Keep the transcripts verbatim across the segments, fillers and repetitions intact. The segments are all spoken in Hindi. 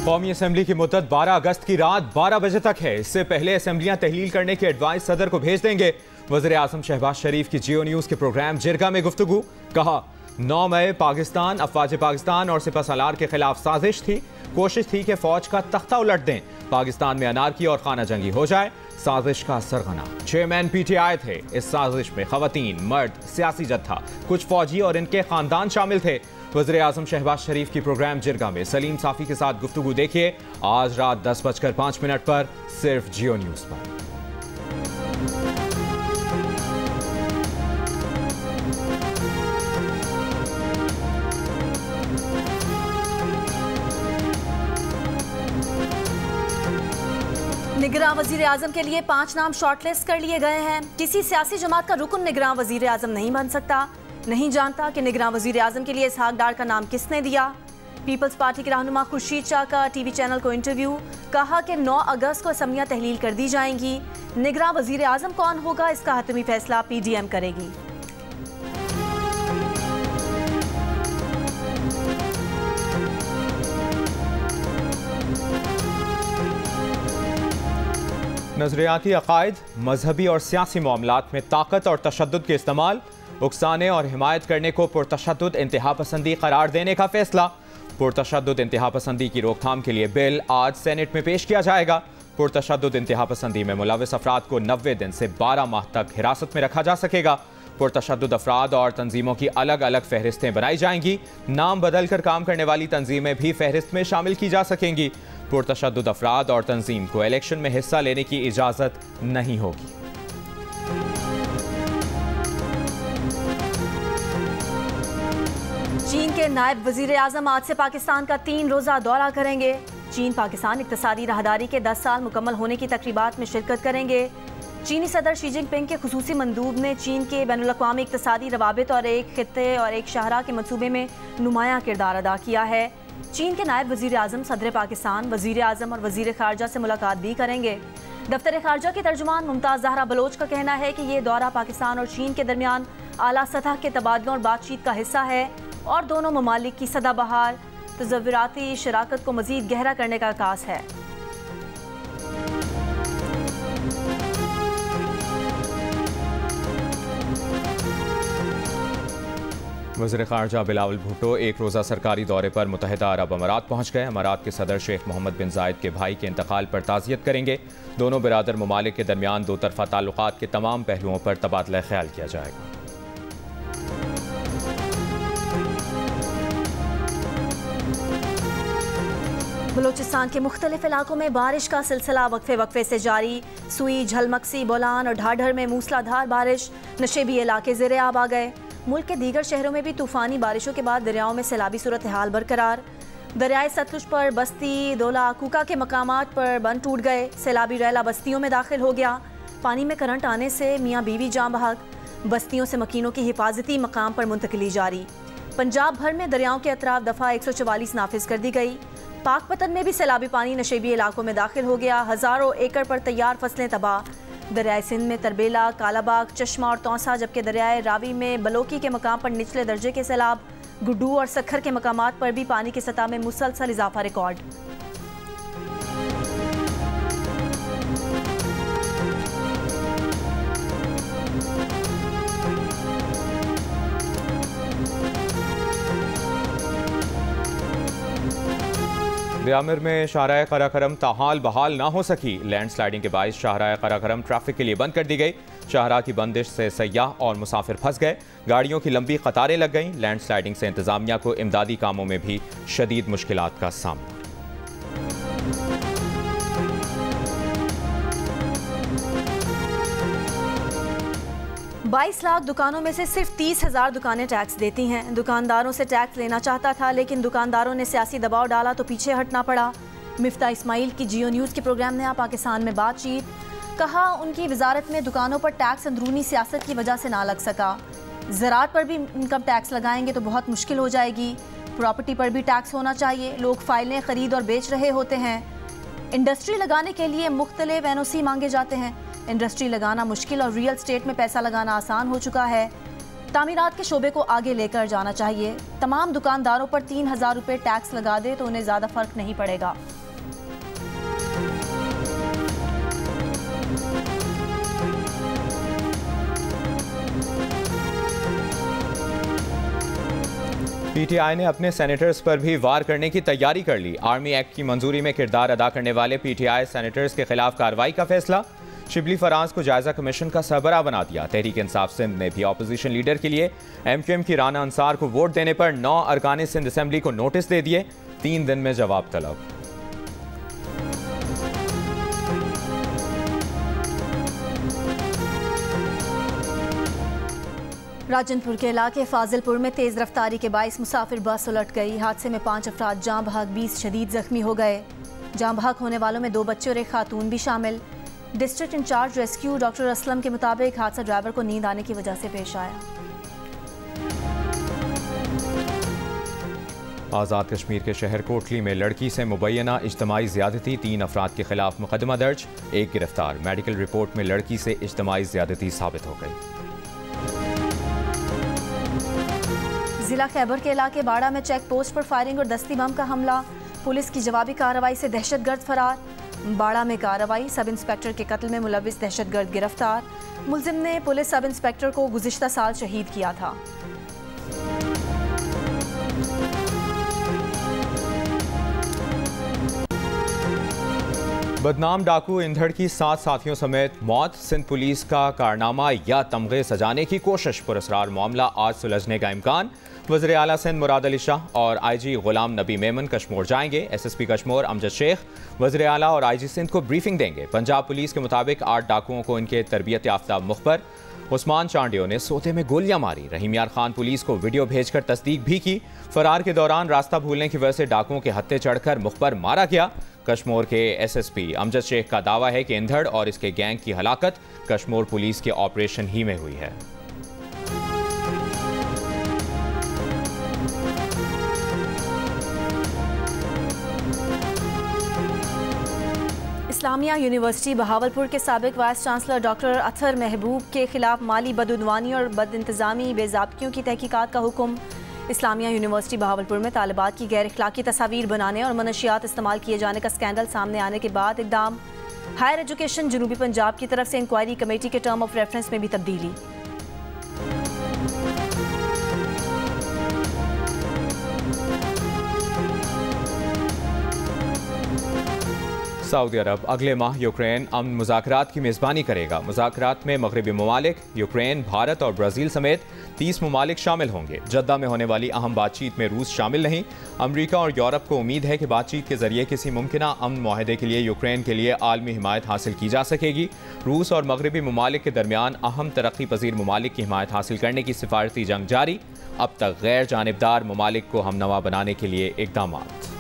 कौमी असम्बली की मुद्दत बारह अगस्त की रात बारह बजे तक है। इससे पहले असम्बलियां तहलील करने की एडवाइस सदर को भेज देंगे। वज़ीर आज़म शहबाज शरीफ की जियो न्यूज़ के प्रोग्राम जिरगा में गुफ्तगू। कहा, नौ मई पाकिस्तान अफवाज पाकिस्तान और सिपह सलार के खिलाफ साजिश थी। कोशिश थी कि फौज का तख्ता उलट दें, पाकिस्तान में अनारकी और खाना जंगी हो जाए। साजिश का सरगना चेयरमैन पी टी आई थे। इस साजिश में खवातीन, मर्द, सियासी जत्था, कुछ फौजी और इनके खानदान शामिल थे। वज़ीर आज़म शहबाज शरीफ की प्रोग्राम जिरगा में सलीम साफ़ी के साथ गुफ्तगू देखिए आज रात दस बजकर पाँच मिनट पर, सिर्फ जियो न्यूज़ पर। निगरान वजीर आजम के लिए पांच नाम शॉर्टलिस्ट कर लिए गए हैं। किसी सियासी जमात का रुकन निगरान वजीर आजम नहीं बन सकता। नहीं जानता कि निगरान वजीर आजम के लिए इसहाक डार का नाम किसने दिया। पीपल्स पार्टी के रहनुमा खुर्शीद शाह का टीवी चैनल को इंटरव्यू। कहा कि नौ अगस्त को असम्बलियां तहलील कर दी जाएंगी। निगरान वजीर आजम कौन होगा, इसका हतमी फैसला पी डी एम करेगी। नजरियाती अकायद, मजहबी और सियासी मामलात में ताकत और तशद्दुद के इस्तेमाल, उकसाने और हिमायत करने को पुरतशद्दुद इंतहा पसंदी करार देने का फैसला। पुरतशद्दुद इंतहा पसंदी की रोकथाम के लिए बिल आज सेनेट में पेश किया जाएगा। पुरतशद्दुद इंतहा पसंदी में मुलविस अफराद को नब्बे दिन से बारह माह तक हिरासत में रखा जा सकेगा। पुरतशद्दुद अफराद और तंजीमों की अलग अलग फहरिस्तें बनाई जाएंगी। नाम बदल कर काम करने वाली तंजीमें भी फहरिस्त में शामिल की जा सकेंगी। पुरतशद्दुद अफराद और तंजीम को इलेक्शन में हिस्सा लेने की इजाज़त नहीं होगी। चीन के नायब वजीर आजम आज से पाकिस्तान का तीन रोज़ा दौरा करेंगे। चीन पाकिस्तान इक्तसादी राहदारी के दस साल मुकम्मल होने की तकरीबात में शिरकत करेंगे। चीनी सदर शी जिनपिंग के खुसूसी मंदूब ने चीन के बैनुल-अक़वामी इक्तसादी रवाबित और एक खित्ते और एक शाहरा के मनसूबे में नुमायां किरदार अदा किया है। चीन के नायब वजीर आजम सदर पाकिस्तान, वजीर आजम और वजीर खारजा से मुलाकात भी करेंगे। दफ्तर खारजा की तर्जुमान मुमताज़ ज़हरा बलोच का कहना है कि ये दौरा पाकिस्तान और चीन के दरमियान आला सतह के तबादलों और बातचीत का हिस्सा है और दोनों ममालिक की सदाबहार तज़व्वुराती शराकत को मज़ीद गहरा करने का आगाज़ है। वज़ीर ख़ारजा बिलावल भुट्टो एक रोज़ा सरकारी दौरे पर मुत्तहिदा अरब अमारात पहुँच गए। अमारात के सदर शेख मोहम्मद बिन जायद के भाई के इंतकाल पर ताज़ियत करेंगे। दोनों बिरादर ममालिक के दरमियान दो तरफ़ा ताल्लुकात के तमाम पहलुओं पर तबादला ख्याल किया जाएगा। बलूचिस्तान के मुख्तलिफ इलाकों में बारिश का सिलसिला वक्फे वक्फे से जारी। सुई, झलमक्सी, बोलान और ढाढर में मूसलाधार बारिश। नशेबी इलाके ज़ेरे आब आ गए। मुल्क के दीगर शहरों में भी तूफ़ानी बारिशों के बाद दरियाओं में सैलाबी सूरत हाल बरकरार। दरियाए सतलुज पर बस्ती, दोला, कूका के मकामात पर बंद टूट गए। सैलाबी रैला बस्तियों में दाखिल हो गया। पानी में करंट आने से मियाँ बीवी जाँ बहक। बस्तियों से मकीनों की हिफाजती मकाम पर मुंतकिली जारी। पंजाब भर में दरियाओं के अतराफ दफ़ा एक सौ चवालीस नाफिज कर दी गई। पाकपतन में भी सैलाबी पानी नशेबी इलाकों में दाखिल हो गया। हज़ारों एकड़ पर तैयार फसलें तबाह। दरियाए सिंध में तरबेला, कालाबाग, चश्मा और तौसा, जबकि दरियाए रावी में बलोकी के मकाम पर निचले दर्जे के सैलाब। गुड्डू और सखर के मकामात पर भी पानी की सतह में मुसलसल इजाफा रिकॉर्ड। ब्यामिर में शाहराह कराकरम ताहाल बहाल ना हो सकी। लैंड स्लाइडिंग के बायस शाहराह कराकरम ट्रैफिक के लिए बंद कर दी गई। शाहराह की बंदिश से सयाह और मुसाफिर फंस गए। गाड़ियों की लंबी कतारें लग गईं। लैंड स्लाइडिंग से इंतजामिया को इमदादी कामों में भी शदीद मुश्किलात का सामना। बाईस लाख दुकानों में से सिर्फ तीस हजार दुकानें टैक्स देती हैं। दुकानदारों से टैक्स लेना चाहता था, लेकिन दुकानदारों ने सियासी दबाव डाला तो पीछे हटना पड़ा। मिफ्ता इस्माइल की जियो न्यूज़ के प्रोग्राम नया पाकिस्तान में बातचीत। कहा, उनकी वजारत में दुकानों पर टैक्स अंदरूनी सियासत की वजह से ना लग सका। ज़राअत पर भी इनकम टैक्स लगाएंगे तो बहुत मुश्किल हो जाएगी। प्रॉपर्टी पर भी टैक्स होना चाहिए। लोग फाइलें खरीद और बेच रहे होते हैं। इंडस्ट्री लगाने के लिए मुख्तलिफ एन ओ सी मांगे जाते हैं। इंडस्ट्री लगाना मुश्किल और रियल स्टेट में पैसा लगाना आसान हो चुका है। तामीरात के शोबे को आगे लेकर जाना चाहिए। तमाम दुकानदारों पर तीन हजार रुपये टैक्स लगा दे तो उन्हें ज़्यादा फर्क नहीं पड़ेगा। पीटीआई ने अपने सेनेटर्स पर भी वार करने की तैयारी कर ली। आर्मी एक्ट की मंजूरी में किरदार अदा करने वाले पीटीआई सेनेटर्स के खिलाफ कार्रवाई का फैसला। शिबली फराज को जायजा कमीशन का सरबराह बना दिया। तहरीक इंसाफ सिंध ने भी अपोजिशन लीडर के लिए एमक्यूएम की राना अंसार को वोट देने पर नौ अरकान सिंध असेंबली को नोटिस दे दिए। तीन दिन में जवाब तलब। राजनपुर के इलाके फाजिलपुर में तेज रफ्तारी के बाइस मुसाफिर बस उलट गई। हादसे में पांच अफराद जाँ बहक, बीस शदीद जख्मी हो गए। जाँ बहक होने वालों में दो बच्चे और एक खातून भी शामिल। District in charge rescue doctor Aslam के मुताबिक हादसा ड्राइवर को नींद आने की वजह से पेश आया। आज़ाद कश्मीर के शहर कोटली में लड़की से मुबैना इज्तमाई ज़्यादती, तीन अफराद के खिलाफ मुकदमा दर्ज, एक गिरफ्तार। मेडिकल रिपोर्ट में लड़की से इज्तमाई ज़्यादती साबित हो गई। जिला खैबर के इलाके बाड़ा में चेक पोस्ट पर फायरिंग और दस्ती बम का हमला। पुलिस की जवाबी कार्रवाई से दहशतगर्द फरार। बाड़ा में कार्रवाई, सब इंस्पेक्टर के कत्ल में मुलविस दहशतगर्द गिरफ्तार। मुलजिम ने पुलिस सब इंस्पेक्टर को गुज़िश्ता साल शहीद किया था। बदनाम डाकू इंधड़ की सात साथियों समेत मौत। सिंध पुलिस का कारनामा या तमगे सजाने की कोशिश। पुरस्रार मामला आज सुलझने का इम्कान। वज़ीर आला सिंध मुराद अली शाह और आईजी गुलाम नबी मेमन कश्मीर जाएंगे। एसएसपी कश्मीर अमजद शेख वज़ीर आला और आईजी सिंध को ब्रीफिंग देंगे। पंजाब पुलिस के मुताबिक आठ डाकुओं को इनके तरबियत याफ्ता मुखबर उस्मान चांडियो ने सोते में गोलियां मारी। रहीम यार खान पुलिस को वीडियो भेजकर तस्दीक भी की। फरार के दौरान रास्ता भूलने की वजह से डाकुओं के हत्थे चढ़कर मुखबर मारा गया। कश्मीर के एसएसपी अमजद शेख का दावा है कि इंधड़ और इसके गैंग की हलाकत कश्मीर पुलिस के ऑपरेशन ही में हुई है। इस्लामिया यूनिवर्सिटी बहावलपुर के साबिक वाइस चांसलर डॉक्टर अतहर महबूब के खिलाफ माली बदउनवानी और बदइंतजामी बेज़ाब्तियों की तहकीकात का हुक्म। इस्लामिया यूनिवर्सिटी बहावलपुर में तालिबात की गैर अखलाकी तस्वीर बनाने और मनशियात इस्तेमाल किए जाने का स्कैंडल सामने आने के बाद इक़दाम। हायर एजुकेशन जनूबी पंजाब की तरफ से इंक्वायरी कमेटी के टर्म ऑफ रेफरेंस में भी तब्दीली। सऊदी अरब अगले माह यूक्रेन अमन मुज़ाकरात की मेज़बानी करेगा। मुज़ाकरात में मगरबी ममालिक, यूक्रेन, भारत और ब्राज़ील समेत तीस ममालिक शामिल होंगे। जद्दा में होने वाली अहम बातचीत में रूस शामिल नहीं। अमरीका और यूरोप को उम्मीद है कि बातचीत के जरिए किसी मुमकिना अमन मुआहदे के लिए यूक्रेन के लिए आलमी हिमायत हासिल की जा सकेगी। रूस और मगरबी ममालिक के दरमियान अहम तरक्की पजीर ममालिक की हिमायत हासिल करने की सिफारती जंग जारी। अब तक गैर जानिबदार ममालिक को हमनवा बनाने के लिए इक़दाम।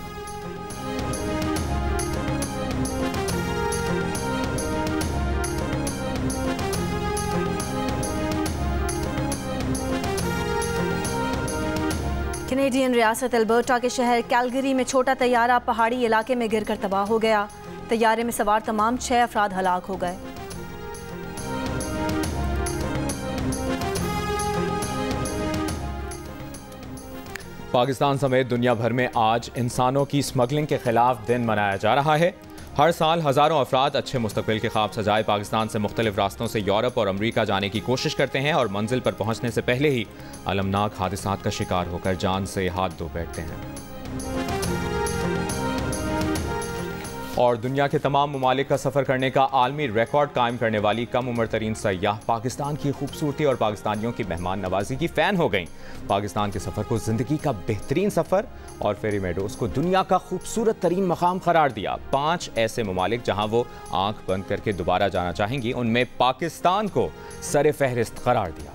कैनेडियन रियासत अल्बर्टा के शहर कैलगरी में छोटा तैयारा पहाड़ी इलाके में गिरकर तबाह हो गया। तैयारे में सवार तमाम छह अफराद हलाक हो गए। पाकिस्तान समेत दुनिया भर में आज इंसानों की स्मगलिंग के खिलाफ दिन मनाया जा रहा है। हर साल हज़ारों अफराद अच्छे मुस्तकबिल के ख्वाब सजाए पाकिस्तान से मुख्तलिफ रास्तों से यूरोप और अमरीका जाने की कोशिश करते हैं और मंजिल पर पहुंचने से पहले ही अलमनाक हादिसात का शिकार होकर जान से हाथ धो बैठते हैं। और दुनिया के तमाम ममालिक का सफ़र करने का आलमी रिकॉर्ड कायम करने वाली कम उम्र तरीन सयाह पाकिस्तान की खूबसूरती और पाकिस्तानियों की मेहमान नवाजी की फ़ैन हो गई। पाकिस्तान के सफ़र को ज़िंदगी का बेहतरीन सफ़र और फेरी मेडोज़ को दुनिया का खूबसूरत तरीन मकाम करार दिया। पाँच ऐसे ममालिक जहाँ वो आँख बंद करके दोबारा जाना चाहेंगी, उनमें पाकिस्तान को सर फहरिस्त करार दिया।